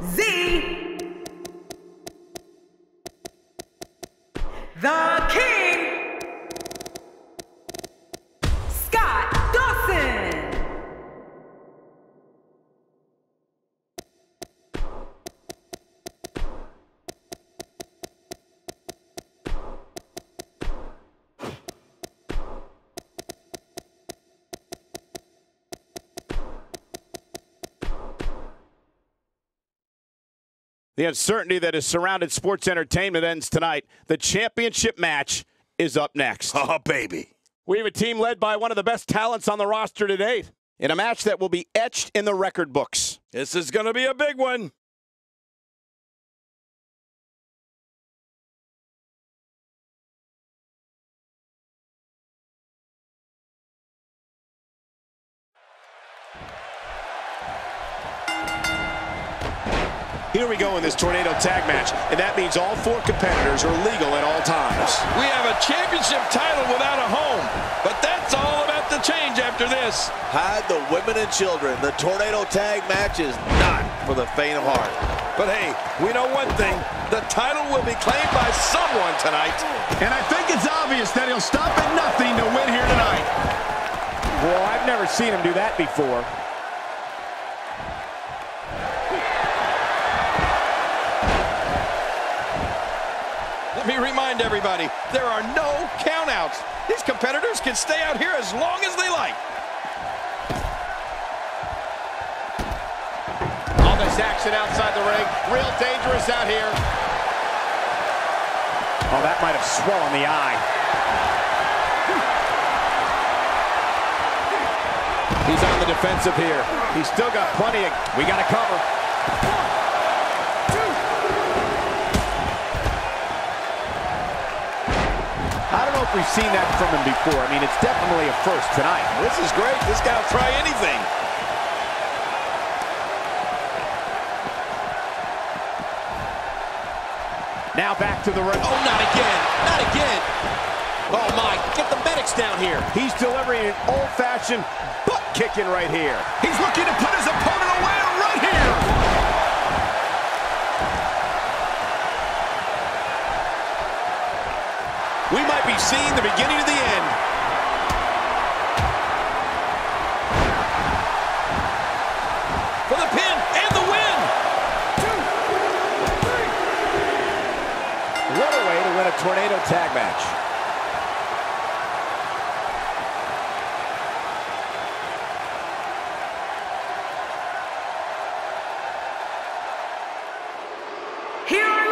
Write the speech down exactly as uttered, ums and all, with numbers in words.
Z, the King, Scott Dawson. The uncertainty that has surrounded sports entertainment ends tonight. The championship match is up next. Oh, baby. We have a team led by one of the best talents on the roster to date in a match that will be etched in the record books. This is going to be a big one. Here we go in this tornado tag match, and that means all four competitors are legal at all times. We have a championship title without a home, but that's all about to change after this. Hide the women and children. The tornado tag match is not for the faint of heart. But hey, we know one thing. The title will be claimed by someone tonight. And I think it's obvious that he'll stop at nothing to win here tonight. Well, I've never seen him do that before. Let me remind everybody, there are no countouts. These competitors can stay out here as long as they like. All this action outside the ring, real dangerous out here. Oh, that might have swollen the eye. He's on the defensive here. He's still got plenty of, we got to cover. I don't know if we've seen that from him before. I mean, it's definitely a first tonight. This is great. This guy will try anything. Now back to the ring. Oh, not again. Not again. Oh, my. Get the medics down here. He's delivering an old-fashioned butt kicking right here. He's looking to put his opponent away right here. We might be seeing the beginning of the end. For the pin and the win. Two, three. What a way to win a tornado tag match. Here